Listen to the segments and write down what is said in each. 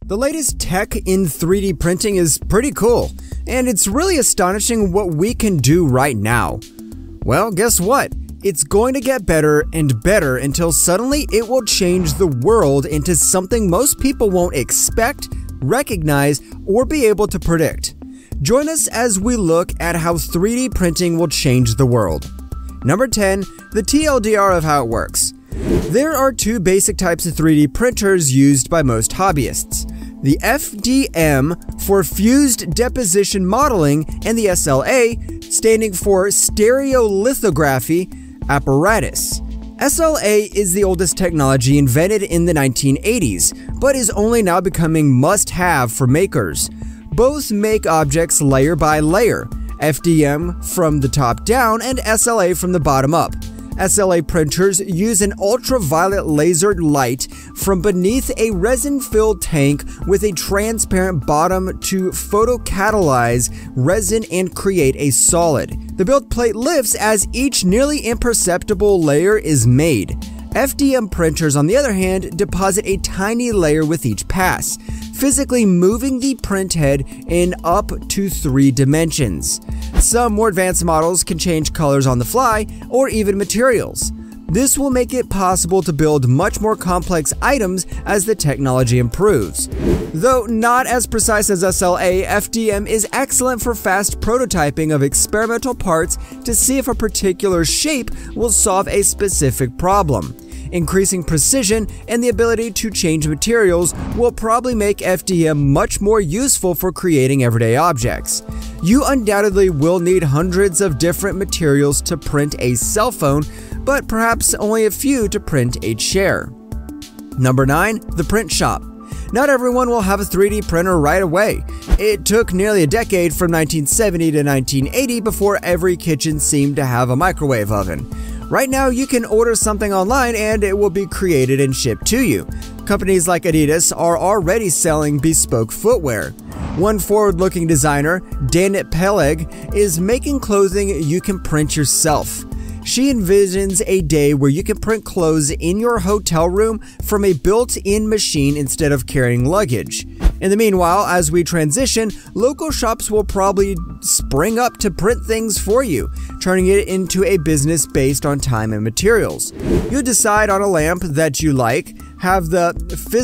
The latest tech in 3D printing is pretty cool, and it's really astonishing what we can do right now. Well, guess what? It's going to get better and better until suddenly it will change the world into something most people won't expect, recognize, or be able to predict. Join us as we look at how 3D printing will change the world. Number 10, the TLDR of how it works. There are two basic types of 3D printers used by most hobbyists. The FDM for Fused Deposition Modeling and the SLA standing for Stereolithography Apparatus. SLA is the oldest technology invented in the 1980s, but is only now becoming must-have for makers. Both make objects layer by layer, FDM from the top down and SLA from the bottom up. SLA printers use an ultraviolet laser light from beneath a resin-filled tank with a transparent bottom to photocatalyze resin and create a solid. The build plate lifts as each nearly imperceptible layer is made. FDM printers, on the other hand, deposit a tiny layer with each pass, physically moving the print head in up to 3 dimensions. Some more advanced models can change colors on the fly, or even materials. This will make it possible to build much more complex items as the technology improves. Though not as precise as SLA, FDM is excellent for fast prototyping of experimental parts to see if a particular shape will solve a specific problem. Increasing precision and the ability to change materials will probably make FDM much more useful for creating everyday objects. You undoubtedly will need hundreds of different materials to print a cell phone, but perhaps only a few to print a chair. Number 9, the print shop. Not everyone will have a 3D printer right away. It took nearly a decade from 1970 to 1980 before every kitchen seemed to have a microwave oven. Right now, you can order something online and it will be created and shipped to you. Companies like Adidas are already selling bespoke footwear. One forward-looking designer, Danit Peleg, is making clothing you can print yourself. She envisions a day where you can print clothes in your hotel room from a built-in machine instead of carrying luggage. In the meanwhile, as we transition, local shops will probably spring up to print things for you, turning it into a business based on time and materials. You'll decide on a lamp that you like, have the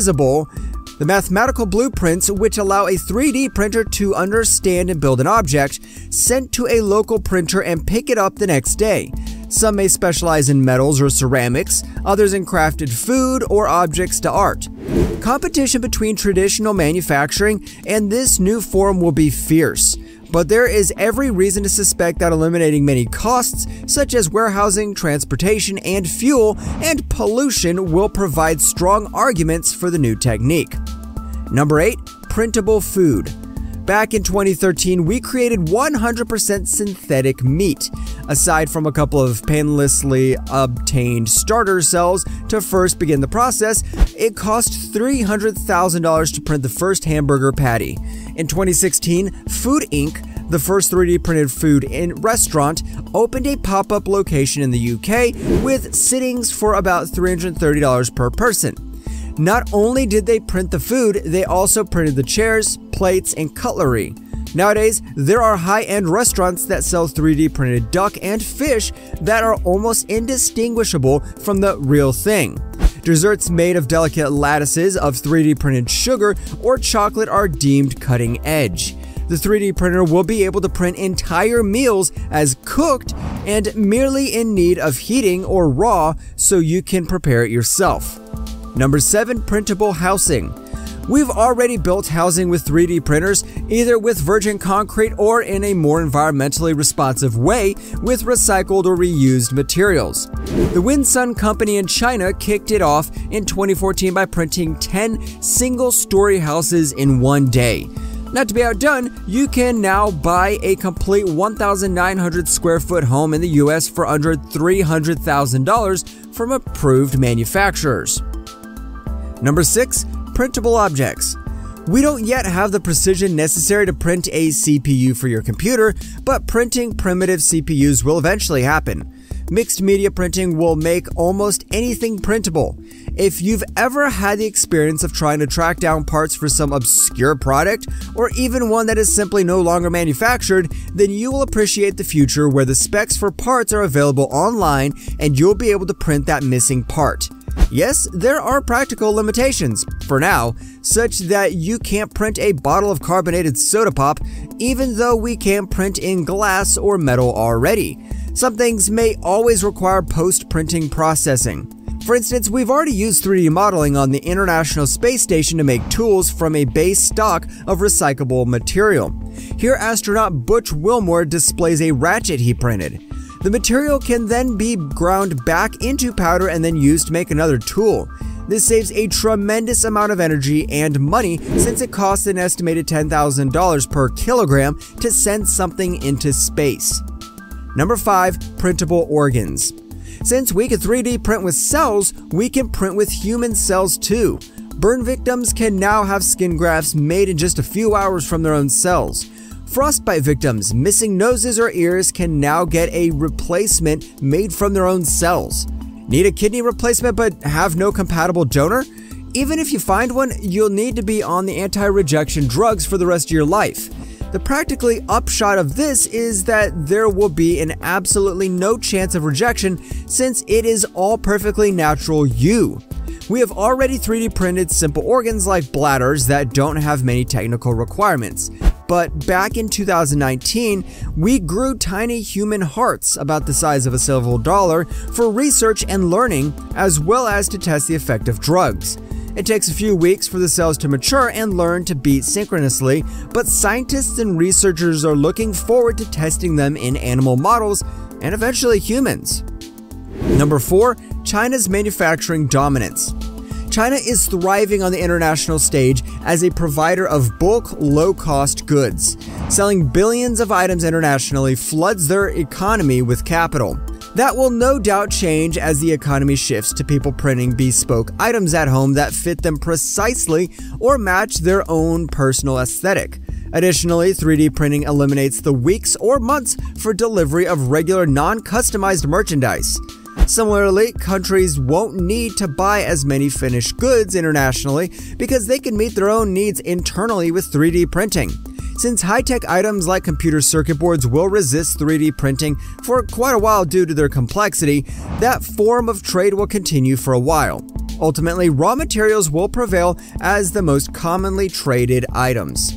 mathematical blueprints which allow a 3D printer to understand and build an object, sent to a local printer and pick it up the next day. Some may specialize in metals or ceramics, others in crafted food or objects to art. Competition between traditional manufacturing and this new form will be fierce, but there is every reason to suspect that eliminating many costs, such as warehousing, transportation, and fuel, and pollution will provide strong arguments for the new technique. Number 8, printable food. Back in 2013, we created 100% synthetic meat. Aside from a couple of painlessly obtained starter cells to first begin the process, it cost $300,000 to print the first hamburger patty. In 2016, Food Inc., the first 3D printed food in restaurant, opened a pop-up location in the UK with sittings for about $330 per person. Not only did they print the food, they also printed the chairs, plates, and cutlery. Nowadays, there are high-end restaurants that sell 3D printed duck and fish that are almost indistinguishable from the real thing. Desserts made of delicate lattices of 3D printed sugar or chocolate are deemed cutting edge. The 3D printer will be able to print entire meals as cooked and merely in need of heating or raw so you can prepare it yourself. Number 7, printable housing. We've already built housing with 3D printers, either with virgin concrete or in a more environmentally responsive way with recycled or reused materials. The Winsun company in China kicked it off in 2014 by printing 10 single-story houses in one day. Not to be outdone, you can now buy a complete 1,900 square foot home in the US for under $300,000 from approved manufacturers. Number 6, printable objects. We don't yet have the precision necessary to print a CPU for your computer, but printing primitive CPUs will eventually happen. Mixed media printing will make almost anything printable. If you've ever had the experience of trying to track down parts for some obscure product, or even one that is simply no longer manufactured, then you will appreciate the future where the specs for parts are available online and you'll be able to print that missing part. Yes, there are practical limitations, for now, such that you can't print a bottle of carbonated soda pop, even though we can print in glass or metal already. Some things may always require post-printing processing. For instance, we've already used 3D modeling on the International Space Station to make tools from a base stock of recyclable material. Here, astronaut Butch Wilmore displays a ratchet he printed. The material can then be ground back into powder and then used to make another tool. This saves a tremendous amount of energy and money since it costs an estimated $10,000 per kilogram to send something into space. Number 5. Printable organs. Since we can 3D print with cells, we can print with human cells too. Burn victims can now have skin grafts made in just a few hours from their own cells. Frostbite victims missing noses or ears can now get a replacement made from their own cells. Need a kidney replacement but have no compatible donor? Even if you find one, you'll need to be on the anti-rejection drugs for the rest of your life. The practically upshot of this is that there will be an absolutely no chance of rejection since it is all perfectly natural you. We have already 3D printed simple organs like bladders that don't have many technical requirements. But back in 2019, we grew tiny human hearts about the size of a silver dollar for research and learning, as well as to test the effect of drugs. It takes a few weeks for the cells to mature and learn to beat synchronously, but scientists and researchers are looking forward to testing them in animal models and eventually humans. Number 4. China's manufacturing dominance. China is thriving on the international stage as a provider of bulk, low-cost goods. Selling billions of items internationally floods their economy with capital. That will no doubt change as the economy shifts to people printing bespoke items at home that fit them precisely or match their own personal aesthetic. Additionally, 3D printing eliminates the weeks or months for delivery of regular non-customized merchandise. Similarly, countries won't need to buy as many finished goods internationally because they can meet their own needs internally with 3D printing. Since high-tech items like computer circuit boards will resist 3D printing for quite a while due to their complexity, that form of trade will continue for a while. Ultimately, raw materials will prevail as the most commonly traded items.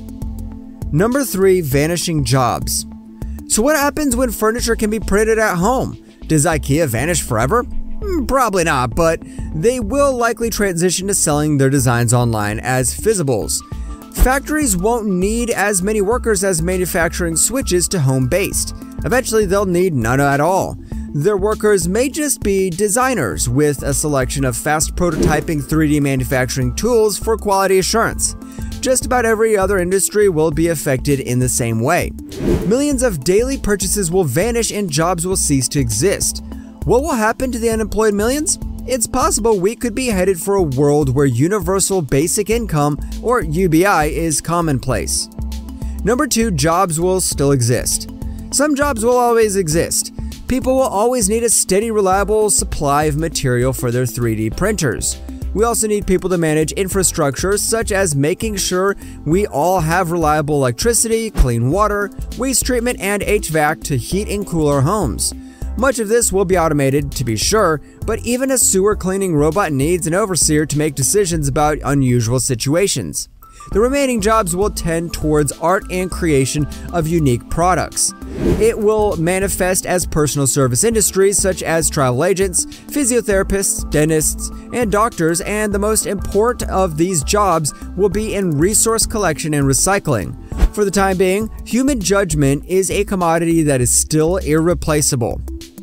Number 3. Vanishing jobs. So what happens when furniture can be printed at home? Does IKEA vanish forever? Probably not, but they will likely transition to selling their designs online as physibles. Factories won't need as many workers as manufacturing switches to home-based. Eventually, they'll need none at all. Their workers may just be designers with a selection of fast prototyping 3D manufacturing tools for quality assurance. Just about every other industry will be affected in the same way. Millions of daily purchases will vanish and jobs will cease to exist. What will happen to the unemployed millions? It's possible we could be headed for a world where Universal Basic Income, or UBI, is commonplace. Number 2. Jobs will still exist. Some jobs will always exist. People will always need a steady, reliable supply of material for their 3D printers. We also need people to manage infrastructure such as making sure we all have reliable electricity, clean water, waste treatment, and HVAC to heat and cool our homes. Much of this will be automated, to be sure, but even a sewer cleaning robot needs an overseer to make decisions about unusual situations. The remaining jobs will tend towards art and creation of unique products. It will manifest as personal service industries such as travel agents, physiotherapists, dentists, and doctors, and the most important of these jobs will be in resource collection and recycling. For the time being, human judgment is a commodity that is still irreplaceable.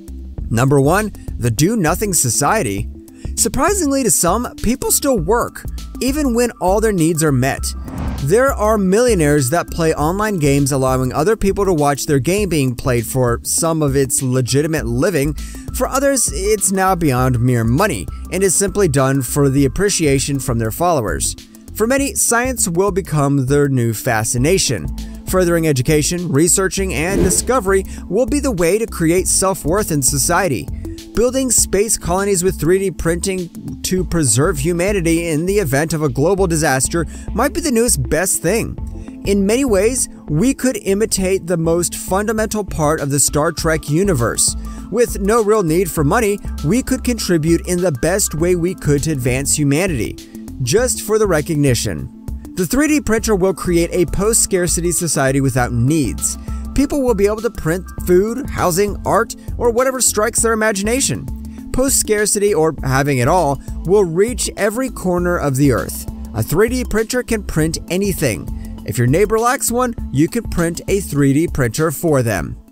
Number 1. The do-nothing society. Surprisingly to some, people still work, even when all their needs are met. There are millionaires that play online games allowing other people to watch their game being played for some of its legitimate living. For others, it's now beyond mere money and is simply done for the appreciation from their followers. For many, science will become their new fascination. Furthering education, researching, and discovery will be the way to create self-worth in society. building space colonies with 3D printing to preserve humanity in the event of a global disaster might be the newest best thing. In many ways, we could imitate the most fundamental part of the Star Trek universe. With no real need for money, we could contribute in the best way we could to advance humanity, just for the recognition. The 3D printer will create a post-scarcity society without needs. People will be able to print food, housing, art, or whatever strikes their imagination. Post-scarcity, or having it all, will reach every corner of the earth. A 3D printer can print anything. If your neighbor lacks one, you can print a 3D printer for them.